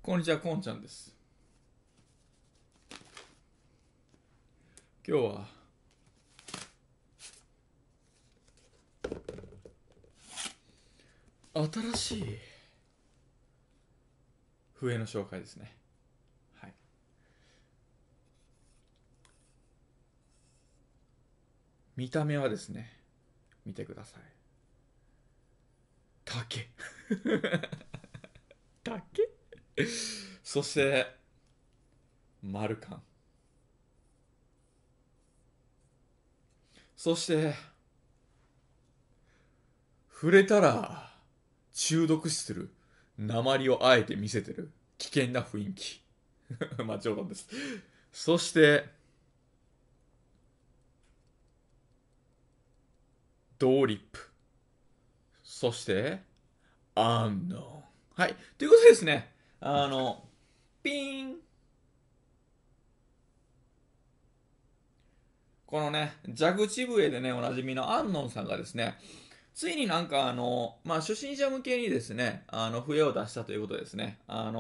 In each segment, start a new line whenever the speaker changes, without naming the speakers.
こんにちは、こんちゃんです。今日は新しい笛の紹介ですね。はい。見た目はですね、見てください。竹。竹そして、丸感。そして、触れたら中毒死する鉛をあえて見せてる危険な雰囲気。まあ冗談です。そして、ドーリップ。そして、アンノーン。はい。ということでですね、ピーン。このね、蛇口笛でね、おなじみのアンノンさんがですね、ついになんか初心者向けにですね、笛を出したということですね。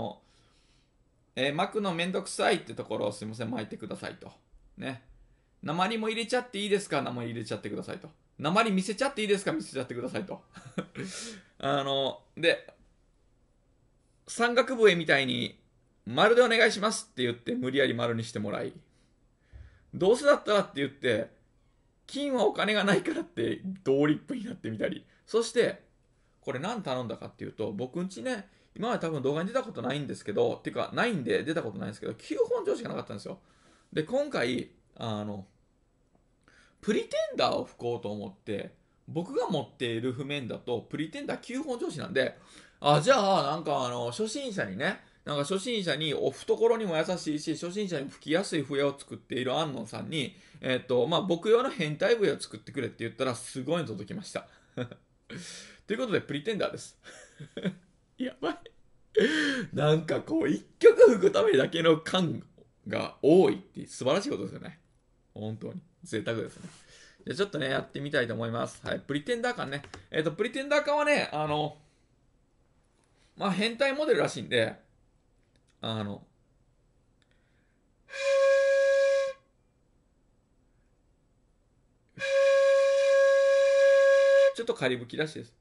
巻くのめんどくさいってところをすいません、巻いてくださいと。ね。鉛も入れちゃっていいですか？鉛入れちゃってくださいと。鉛見せちゃっていいですか？見せちゃってくださいと。で、三角笛みたいに、丸でお願いしますって言って無理やり丸にしてもらい、どうせだったらって言って、金はお金がないからって同リップになってみたり。そして、これ何頼んだかっていうと、僕んちね、今まで多分動画に出たことないんですけど、っていうか、ないんで出たことないんですけど、9本上しかなかったんですよ。で、今回、プリテンダーを吹こうと思って、僕が持っている譜面だと、プリテンダー9本上司なんで、じゃあ、なんか初心者にね、なんか初心者に懐にも優しいし、初心者に吹きやすい笛を作っている安野さんに、僕用の変態笛を作ってくれって言ったら、すごいの届きました。ということで、プリテンダーです。やばい。なんかこう、一曲吹くためだけの感が多いって素晴らしいことですよね。本当に。贅沢ですね。じゃあちょっとね、やってみたいと思います。はい。プリテンダー感ね。プリテンダー感はね、変態モデルらしいんで、あの、ちょっと仮吹きらしいです。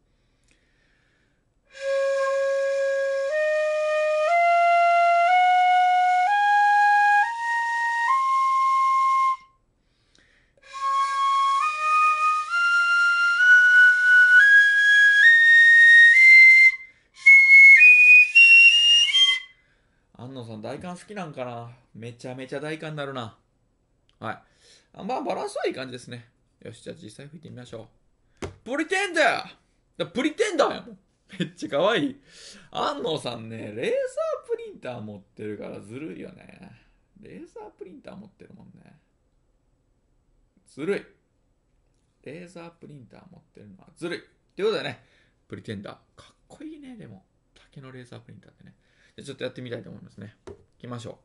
安野さん、大観好きなんかな？めちゃめちゃ大観になるな。はい。バランスはいい感じですね。よし、じゃあ実際吹いてみましょう。プリテンダープリテンダーやもん。めっちゃ可愛い。安野さんね、レーザープリンター持ってるからずるいよね。レーザープリンター持ってるもんね。ずるい。レーザープリンター持ってるのはずるい。ということでね、プリテンダー。かっこいいね、でも。竹のレーザープリンターってね。じゃあちょっとやってみたいと思いますね。行きましょ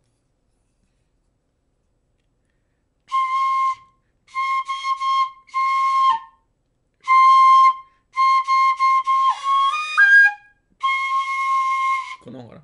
う。この方かな。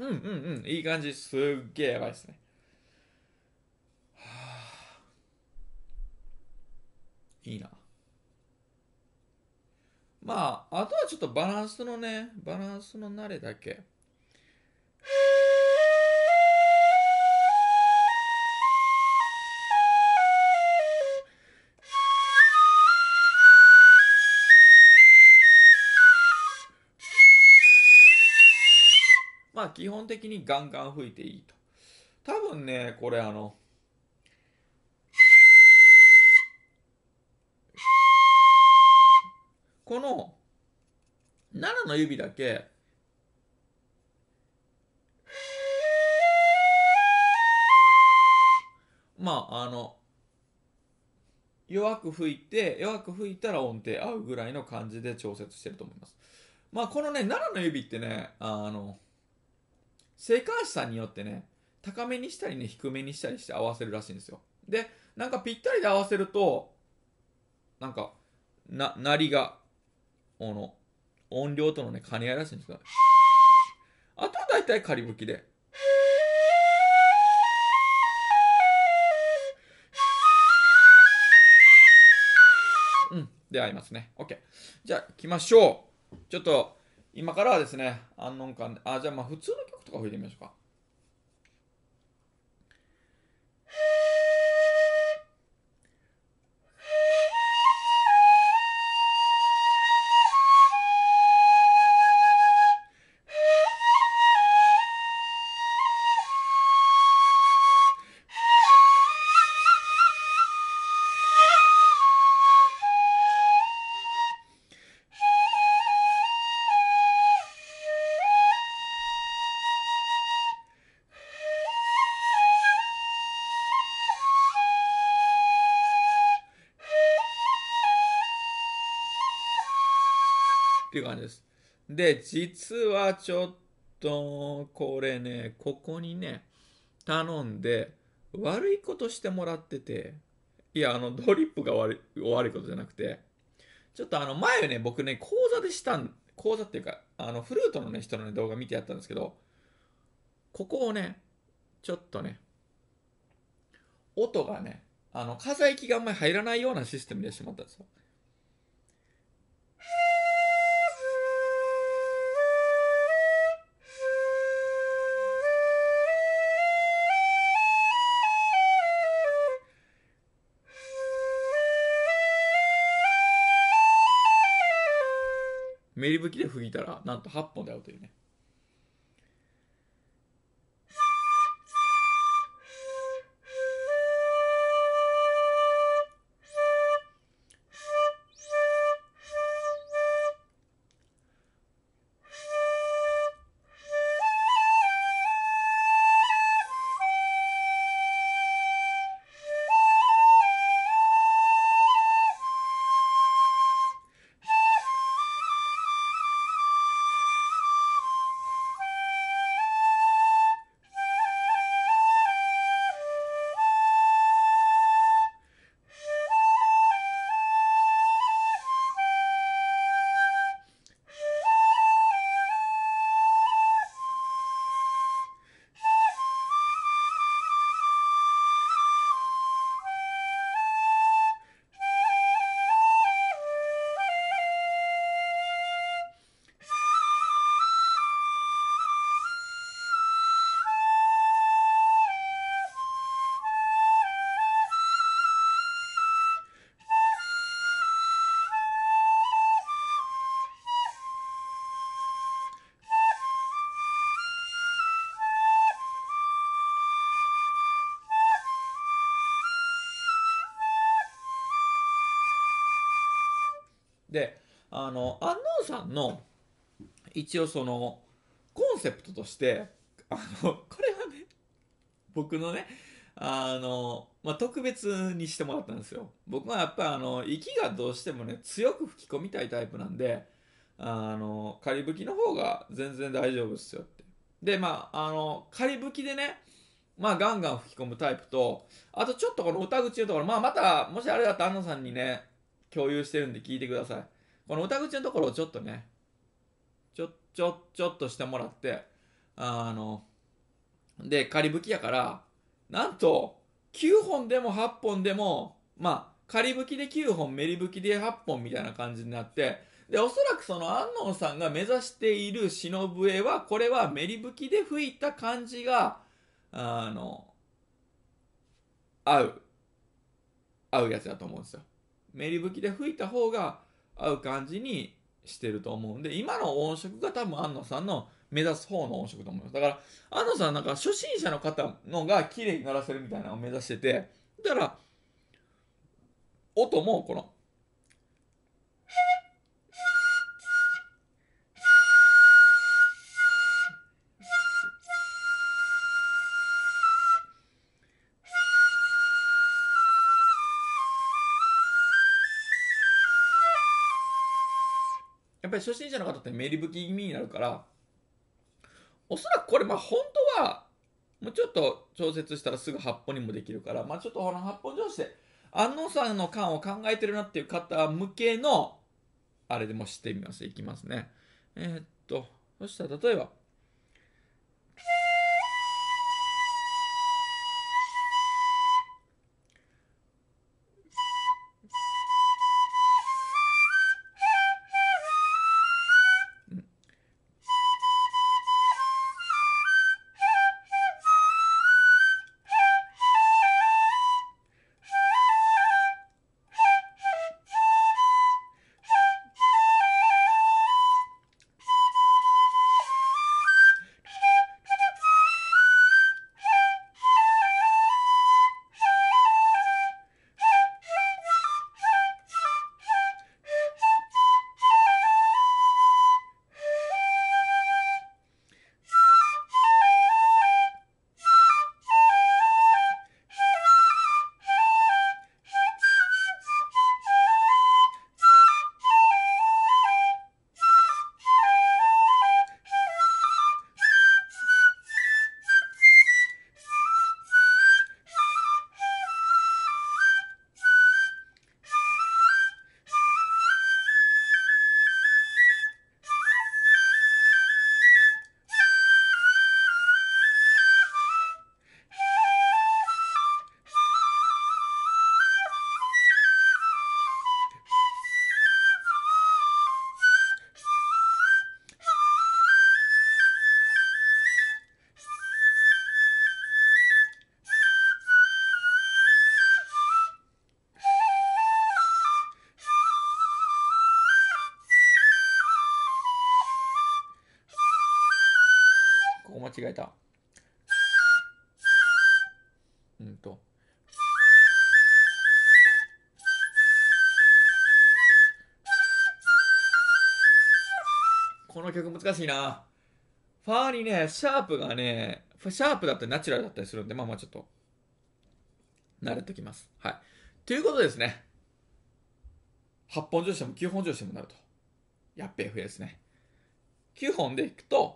うんうんうん。いい感じ。すっげえやばいですね。はあ、いいな。まあ、あとはちょっとバランスの慣れだけ。まあ、基本的にガンガン吹いていいと。多分ね、これこの7の指だけ、まあ、弱く吹いたら音程合うぐらいの感じで調節してると思います。まあ、このね、7の指ってね、正監視さんによってね、高めにしたりね、低めにしたりして合わせるらしいんですよ。で、なんかぴったりで合わせると、なんか、鳴りが、の、音量とのね、兼ね合いらしいんですよ。あとは大体仮吹きで。うん。で合いますね。OK。じゃあ、行きましょう。ちょっと、今からはですね、安穏感、じゃあまあ普通の曲とか吹いてみましょうか。っていう感じです。で、実はちょっと、これね、ここにね、頼んで、悪いことしてもらってて、いや、ドリップが悪いことじゃなくて、ちょっと前ね、僕ね、講座っていうか、フルートのね、人のね、動画見てやったんですけど、ここをね、ちょっとね、音がね、風域があんまり入らないようなシステムでしてもらったんですよ。メリ吹きで吹いたら、なんと8本で合うというね。で、安納さんの、一応コンセプトとして、これはね、僕のね、まあ、特別にしてもらったんですよ。僕はやっぱり息がどうしてもね、強く吹き込みたいタイプなんで、仮吹きの方が全然大丈夫っすよって。で、まあ、仮吹きでね、まあ、ガンガン吹き込むタイプと、あとちょっとこの歌口のところ、まあ、また、もしあれだったら安野さんにね、共有してるんで聞いてください。この歌口のところをちょっとね、ちょっとしてもらって、 で、仮吹きやから、なんと、9本でも8本でも、まあ、仮吹きで9本、メリ吹きで8本みたいな感じになって、で、おそらくその安納さんが目指している篠笛は、これはメリ吹きで吹いた感じが、あの、合う、合うやつだと思うんですよ。メリ吹きで吹いた方が合う感じにしてると思うんで、今の音色が多分安野さんの目指す方の音色と思います。だから、安野さんなんか初心者の方のが綺麗に鳴らせるみたいなのを目指してて、だから、音もこの、やっぱり初心者の方ってメリ吹き気味になるから、おそらくこれまあ本当は、もうちょっと調節したらすぐ8本にもできるから、まあちょっとこの8本上して、安野さんの感を考えてるなっていう方向けの、あれでもしてみます。いきますね。そしたら例えば、ここ間違えた。うんと。この曲難しいな。ファーにね、シャープがね、シャープだったりナチュラルだったりするんで、まあまあちょっと、慣れてきます。はい。ということですね。8本上しても9本上してもなると。やっべえ笛ですね。9本でいくと、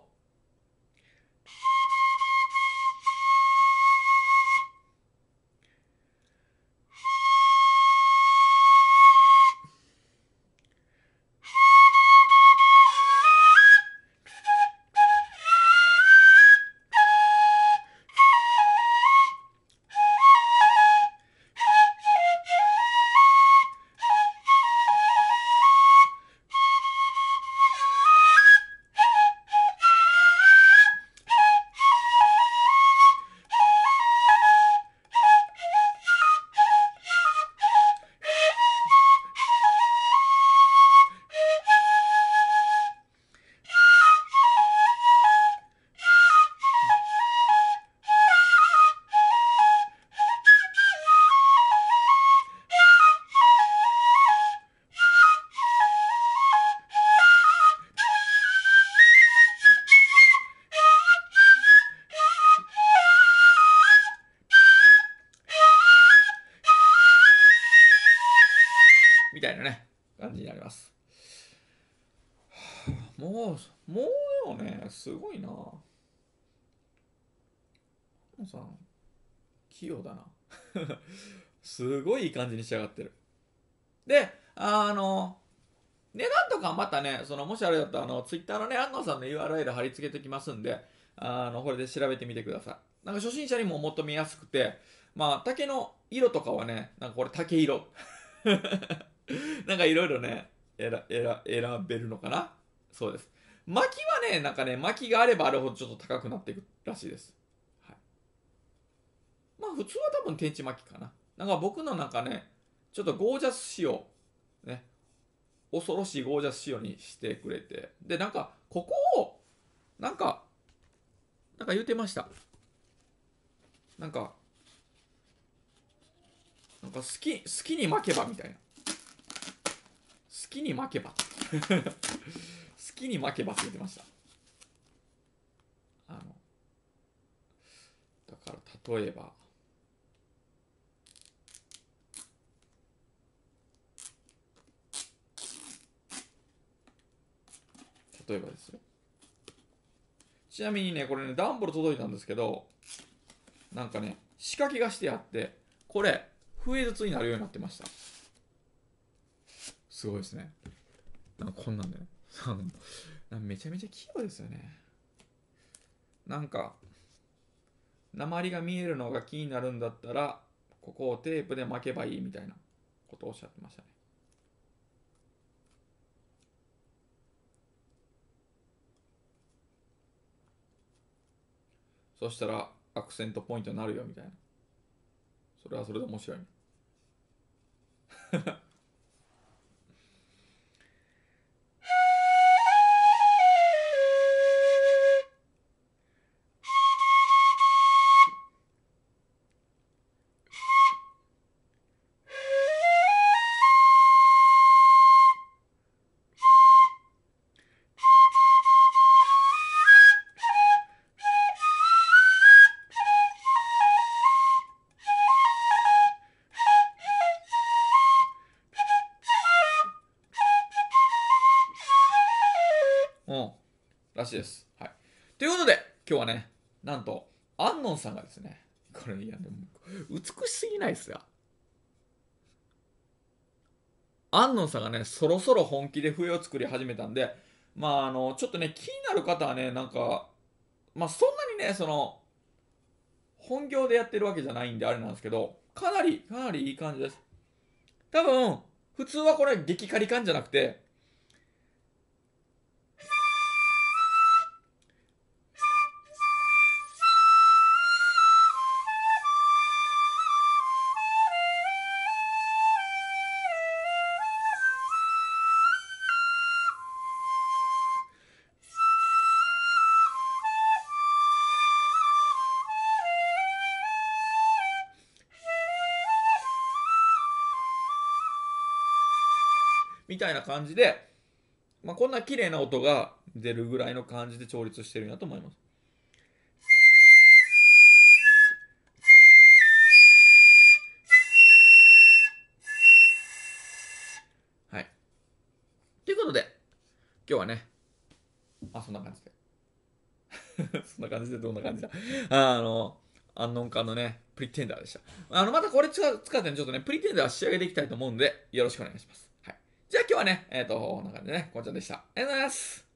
みたいなね、感じになります。もうよね、すごいな。さん、器用だな。すごいいい感じに仕上がってる。で、値段とかまたね、もしあれだったら、ツイッターのね、安野さんの URL 貼り付けてきますんで、 これで調べてみてください。なんか初心者にも求めやすくて、まあ、竹の色とかはね、なんかこれ竹色。なんかいろいろね、選べるのかな。そうです。薪はね、なんかね、薪があればあるほどちょっと高くなっていくらしいです。はい。まあ普通は多分天地薪かな。なんか僕のなんかね、ちょっとゴージャス仕様、ね、恐ろしいゴージャス仕様にしてくれて、で、なんか、ここを、なんか、言ってました。なんか、好きに負けばみたいな。好きに負けば。好きに負けばって言ってました。だから例えば、ですよ。ちなみにね、これね、段ボール届いたんですけど、なんかね、仕掛けがしてあって、これ、笛筒になるようになってました。すごいですね。なんかこんなんでね。めちゃめちゃ器用ですよね。なんか、鉛が見えるのが気になるんだったら、ここをテープで巻けばいいみたいなことをおっしゃってましたね。そしたらアクセントポイントになるよみたいな。それはそれで面白い。うん。らしいです。はい。ということで、今日はね、なんと、安野さんがですね、これ、いや、でも、美しすぎないですよ。安野さんがね、そろそろ本気で笛を作り始めたんで、まあ、ちょっとね、気になる方はね、なんか、まあ、そんなにね、本業でやってるわけじゃないんであれなんですけど、かなりいい感じです。多分、普通はこれ激カリ感じゃなくて、みたいな感じで、まあ、こんな綺麗な音が出るぐらいの感じで調律してるんだと思います。はい。ということで、今日はね、そんな感じで。そんな感じでどんな感じだ。アンノンカのね、プリテンダーでした。またこれ使ってね、ちょっとね、プリテンダー仕上げていきたいと思うんで、よろしくお願いします。はい。じゃあ今日はね、こんな感じでね、こんちゃんでした。ありがとうございます。